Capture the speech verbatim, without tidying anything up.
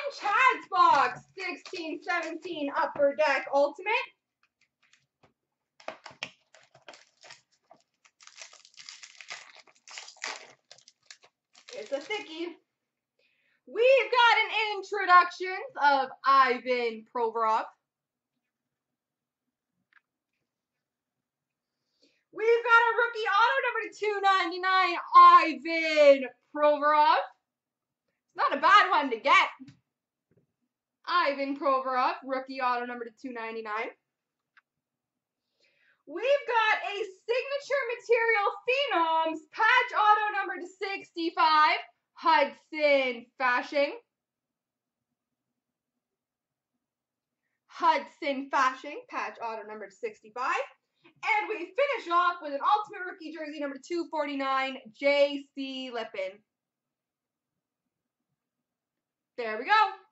Dunnchads box, sixteen seventeen Upper Deck Ultimate. It's a thickie. We've got an introduction of Ivan Provorov. We've got a rookie auto number to two ninety-nine, Ivan Provorov. It's not a bad one to get. Ivan Provorov, rookie auto number to two ninety-nine. We've got a signature material Phenoms patch auto number to sixty-five, Hudson Fasching. Hudson Fasching, patch auto number to sixty-five. And we finish off with an ultimate rookie jersey number two forty-nine, J C Lippin. There we go.